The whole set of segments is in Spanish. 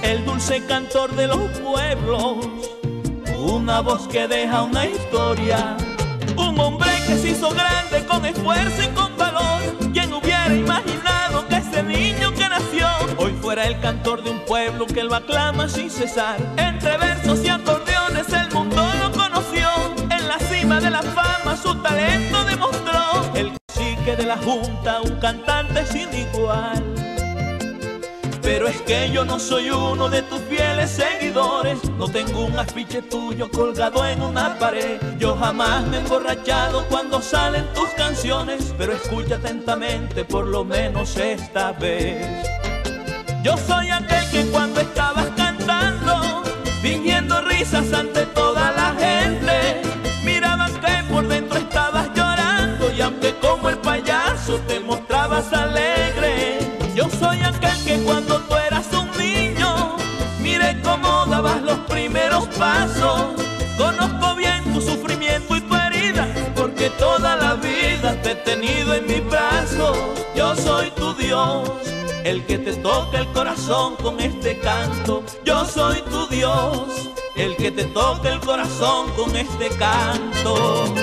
el dulce cantor de los pueblos, una voz que deja una historia, un hombre que se hizo grande con esfuerzo y con valor. ¿Quién hubiera imaginado que ese niño que nació hoy fuera el cantor de un pueblo que lo aclama sin cesar? Entre versos y acordeones el mundo lo conoció, en la cima de la fama su talento demostró. El cacique de la junta, un cantante sin igual. Pero es que yo no soy uno de tus fieles seguidores, no tengo un afiche tuyo colgado en una pared. Yo jamás me he emborrachado cuando salen tus canciones, pero escucha atentamente por lo menos esta vez. Yo soy aquel que cuando estabas cantando, fingiendo risas ante toda la gente, miraban que por dentro estabas llorando, y aunque como el payaso te mostrabas alegre. Yo soy aquel que cuando tú eras un niño, mire cómo dabas los primeros pasos. Conozco bien tu sufrimiento y tu herida, porque toda la vida te he tenido en mis brazos. Yo soy tu Dios, el que te toca el corazón con este canto. Yo soy tu Dios, el que te toca el corazón con este canto.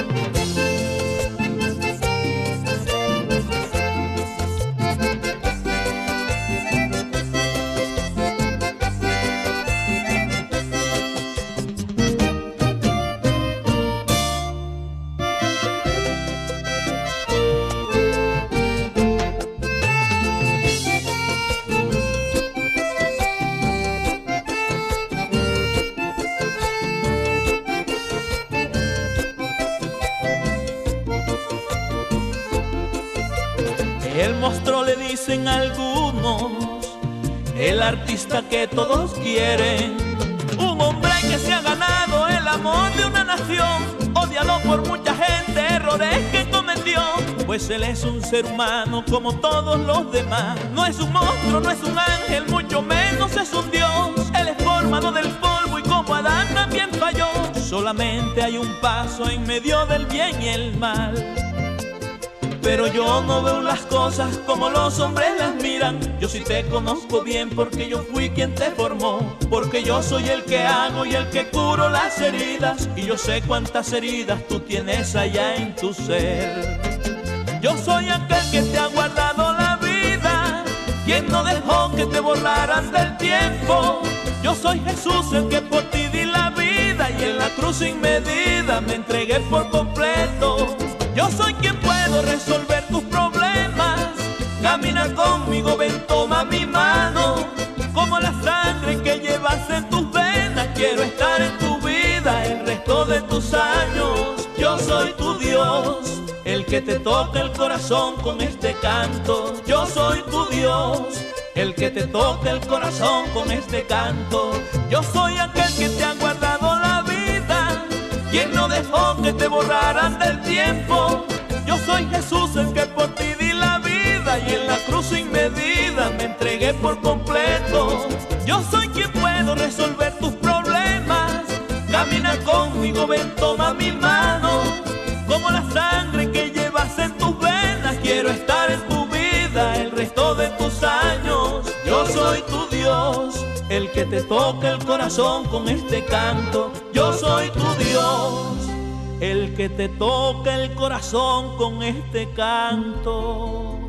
El monstruo le dicen algunos, el artista que todos quieren, un hombre que se ha ganado el amor de una nación, odiado por mucha gente, errores que cometió, pues él es un ser humano como todos los demás. No es un monstruo, no es un ángel, mucho menos es un Dios. Él es formado del polvo y como Adán también falló. Solamente hay un paso en medio del bien y el mal. Pero yo no veo las cosas como los hombres las miran. Yo sí te conozco bien porque yo fui quien te formó, porque yo soy el que hago y el que curo las heridas, y yo sé cuántas heridas tú tienes allá en tu ser. Yo soy aquel que te ha guardado la vida, quien no dejó que te borraras del tiempo. Yo soy Jesús el que por ti di la vida, y en la cruz sin medida me entregué por completo. Yo soy quien puedo resolver tus problemas. Camina conmigo, ven, toma mi mano. Como la sangre que llevas en tus venas, quiero estar en tu vida el resto de tus años. Yo soy tu Dios, el que te toca el corazón con este canto. Yo soy tu Dios, el que te toca el corazón con este canto. Yo soy aquel que te ha guardado la vida, quien no dejó que te borraran del tiempo. Yo soy Jesús el que por ti di la vida, y en la cruz sin medida me entregué por completo. Yo soy quien puedo resolver tus problemas. Camina conmigo, ven, toma mi mano. Como la sangre que llevas en tus venas, quiero estar en tu vida el resto de tus años. Yo soy tu Dios, el que te toca el corazón con este canto. Yo soy tu Dios, el que te toca el corazón con este canto.